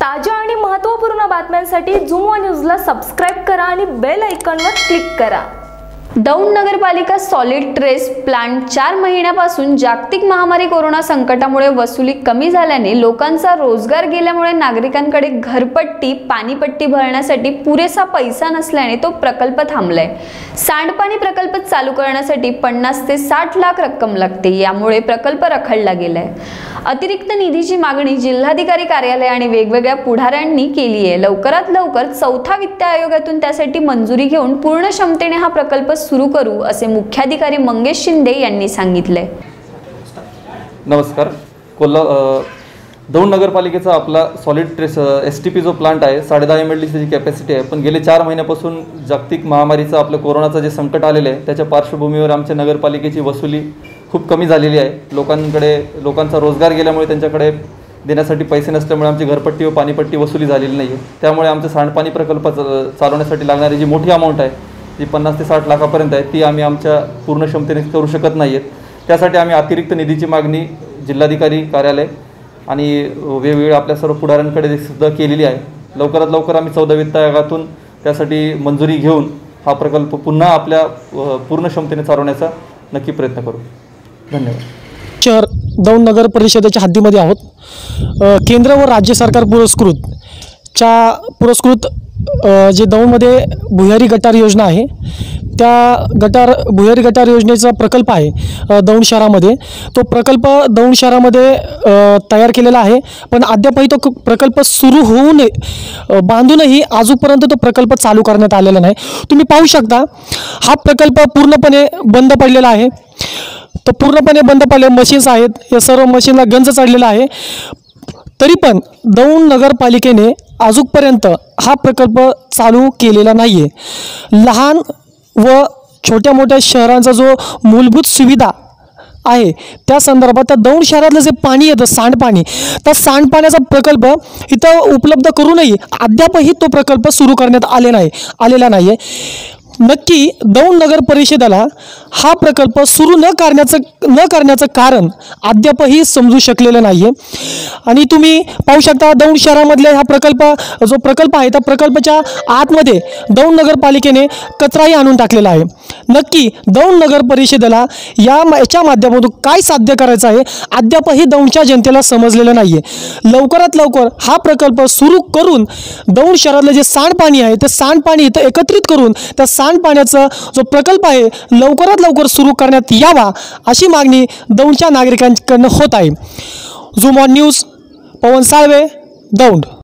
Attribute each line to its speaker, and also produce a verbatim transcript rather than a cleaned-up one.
Speaker 1: ताज्या आणि महत्त्वपूर्ण बातम्यांसाठी झूम वन न्यूजला सबस्क्राइब करा आणि बेल आयकॉनवर क्लिक करा। दौंड नगरपालिका सॉलिड ट्रेस प्लांट चार महिन्यापासून जागतिक महामारी कोरोना संकटामुळे वसुली कमी झाल्याने लोकांचा रोजगार गेल्यामुळे नागरिकांकडे घरपट्टी पाणीपट्टी भरण्यासाठी पुरेसा पैसा नसल्याने तो प्रकल्प थांबलाय। सांडपाणी प्रकल्प चालू करण्यासाठी पन्नास ते साठ लाख रक्कम लागते, यामुळे प्रकल्प रखडला गेलाय। अतिरिक्त निधीची मागणी जिल्हाधिकारी कार्यालय आणि वेगवेगळ्या पुढाऱ्यांनी केली आहे। लवकरात लवकर चौथा वित्त आयोगातून त्यासाठी मंजुरी घेऊन पूर्ण क्षमतेने हा प्रकल्प सुरू करू असे मुख्याधिकारी मंगेश शिंदे यांनी सांगितले।
Speaker 2: नमस्कार। कोल्हा दौंड नगरपालिकेचा आपला सॉलिड ट्रेस एस टी पी जो प्लांट आहे साडे दहा एम एल डी ची कॅपॅसिटी आहे, पण गेले चार महिन्यापासून जागतिक महामारीचं आपलं कोरोनाचं जे संकट आलेलं आहे त्याच्या पार्श्वभूमीवर आमच्या नगरपालिकेची वसुली खूप कमी झालेली आहे। लोकांकडे लोकांचा रोजगार गेल्यामुळे त्यांच्याकडे देण्यासाठी पैसे नसल्यामुळे आमची घरपट्टी व पाणीपट्टी वसुली झालेली नाही आहे। त्यामुळे आमचं सांडपाणी प्रकल्प चालवण्यासाठी लागणारी जी मोठी अमाऊंट आहे ती पन्नास ते साठ लाखापर्यंत आहे, ती आम्ही आमच्या पूर्ण क्षमतेने करू शकत नाही आहेत। त्यासाठी आम्ही अतिरिक्त निधीची मागणी जिल्हाधिकारी कार्यालय आणि वेगवेगळ्या आपल्या सर्व पुढाऱ्यांकडे सुद्धा केलेली आहे। लवकरात लवकर आम्ही चौदा वित्त आयोगातून त्यासाठी मंजुरी घेऊन हा प्रकल्प पुन्हा आपल्या पूर्ण क्षमतेने चालवण्याचा नक्की प्रयत्न करू। धन्यवाद।
Speaker 3: शहर दौंड नगर परिषदेच्या हद्दीमध्ये आहोत। केंद्र व राज्य सरकार पुरस्कृत च्या पुरस्कृत जे दौंडमध्ये भुयारी गटार योजना आहे त्या गटार भुयारी गटार योजनेचा प्रकल्प आहे दौंड शहरामध्ये। तो प्रकल्प दौंड शहरामध्ये तयार केलेला आहे, पण अद्यापही तो प्रकल्प सुरू होऊन बांधूनही आजूपर्यंत तो प्रकल्प चालू करण्यात आलेला नाही। तुम्ही पाहू शकता हा प्रकल्प पूर्णपणे बंद पडलेला आहे। तो पूर्णपणे बंद पडले मशीन्स आहेत, या सर्व मशीनला गंज चढलेला आहे। तरी पण दौंड नगरपालिकेने अजूनपर्यंत हा प्रकल्प चालू केलेला नाही आहे। लहान व छोट्या मोठ्या शहरांचा जो मूलभूत सुविधा आहे त्या संदर्भात त्या दौंड शहरातलं जे पाणी येतं सांडपाणी, त्या सांडपाण्याचा प्रकल्प इथं उपलब्ध करूनही अद्यापही तो प्रकल्प सुरू करण्यात आले नाही आलेला नाही आहे। नक्की दौंड नगर परिषदेला हा प्रकल्प सुरू न करण्याचं न करण्याचं कारण अद्यापही समजू शकलेलं नाही आहे। आणि तुम्ही पाहू शकता दौंड शहरामधले हा प्रकल्प जो प्रकल्प आहे त्या प्रकल्पाच्या आतमध्ये दौंड नगरपालिकेने कचराही आणून टाकलेला आहे। नक्की दौंड नगर परिषदेला या याच्या माध्यमातून काय साध्य करायचं आहे अद्यापही दौंडच्या जनतेला समजलेलं नाही आहे। लवकरात लवकर हा प्रकल्प सुरू करून दौंड शहरातलं जे सांडपाणी आहे ते सांडपाणी इथं एकत्रित करून त्या सांडपाण्याचा जो प्रकल्प आहे लवकरात लवकर सुरू करण्यात यावा अशी मागणी दौंडच्या नागरिकांकडून होत आहे। Zoom one news, Pawan Salve, Daund.